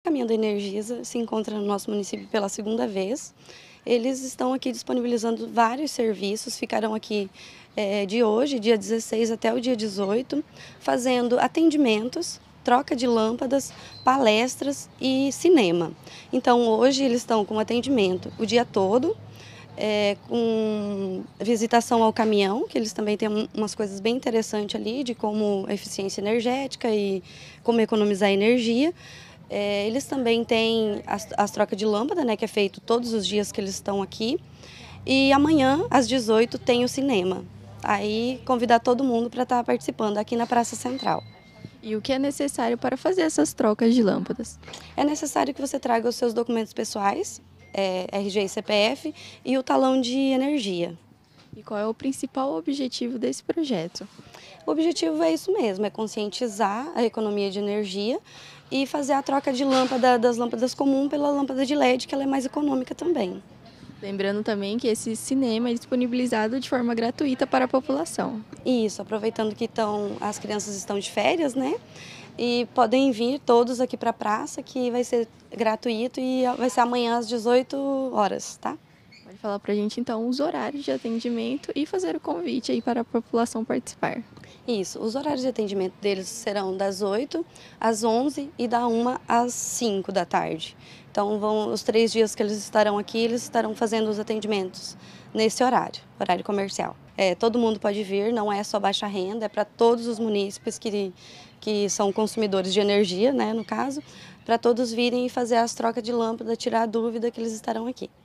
Caminhão da Energisa se encontra no nosso município pela segunda vez. Eles estão aqui disponibilizando vários serviços, ficarão aqui de hoje, dia 16 até o dia 18, fazendo atendimentos, troca de lâmpadas, palestras e cinema. Então hoje eles estão com atendimento o dia todo, com visitação ao caminhão, que eles também têm umas coisas bem interessantes ali, de como eficiência energética e como economizar energia. Eles também têm as trocas de lâmpada, né, que é feito todos os dias que eles estão aqui. E amanhã, às 18, tem o cinema. Aí convidar todo mundo para estar participando aqui na Praça Central. E o que é necessário para fazer essas trocas de lâmpadas? É necessário que você traga os seus documentos pessoais, RG e CPF, e o talão de energia. E qual é o principal objetivo desse projeto? O objetivo é isso mesmo, é conscientizar a economia de energia e fazer a troca de lâmpada das lâmpadas comuns pela lâmpada de LED, que ela é mais econômica também. Lembrando também que esse cinema é disponibilizado de forma gratuita para a população. Isso, aproveitando que as crianças estão de férias, né? E podem vir todos aqui para a praça, que vai ser gratuito e vai ser amanhã às 18 horas, tá? Pode falar para a gente então os horários de atendimento e fazer o convite aí para a população participar. Isso, os horários de atendimento deles serão das 8 às 11 e da 1 às 5 da tarde. Então, os 3 dias que eles estarão aqui, eles estarão fazendo os atendimentos nesse horário comercial. Todo mundo pode vir, não é só baixa renda, é para todos os munícipes que são consumidores de energia, né, no caso, para todos virem e fazer as trocas de lâmpada, tirar a dúvida que eles estarão aqui.